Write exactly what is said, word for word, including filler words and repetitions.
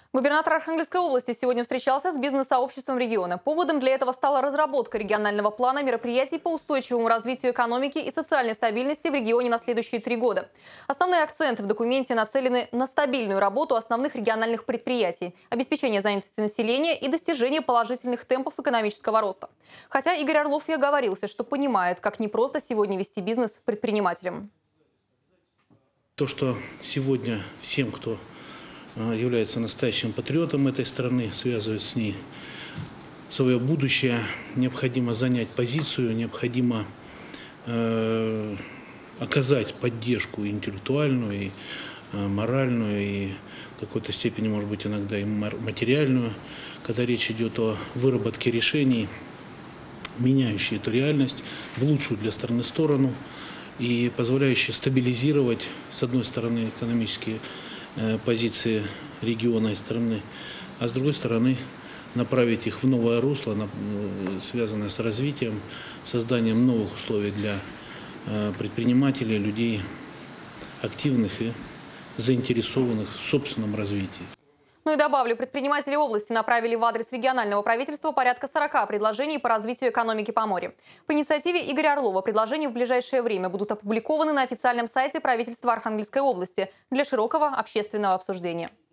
Губернатор Архангельской области сегодня встречался с бизнес-сообществом региона. Поводом для этого стала разработка регионального плана мероприятий по устойчивому развитию экономики и социальной стабильности в регионе на следующие три года. Основные акценты в документе нацелены на стабильную работу основных региональных предприятий, обеспечение занятости населения и достижение положительных темпов экономического роста. Хотя Игорь Орлов и оговорился, что понимает, как непросто сегодня вести бизнес предпринимателям. То, что сегодня всем, кто является настоящим патриотом этой страны, связывает с ней свое будущее, необходимо занять позицию, необходимо э, оказать поддержку интеллектуальную, и э, моральную, и в какой-то степени, может быть, иногда и материальную, когда речь идет о выработке решений, меняющие эту реальность в лучшую для страны сторону и позволяющие стабилизировать, с одной стороны, экономические позиции региона и страны, а с другой стороны направить их в новое русло, связанное с развитием, созданием новых условий для предпринимателей, людей активных и заинтересованных в собственном развитии. Ну и добавлю, предприниматели области направили в адрес регионального правительства порядка сорока предложений по развитию экономики Поморья. По инициативе Игоря Орлова предложения в ближайшее время будут опубликованы на официальном сайте правительства Архангельской области для широкого общественного обсуждения.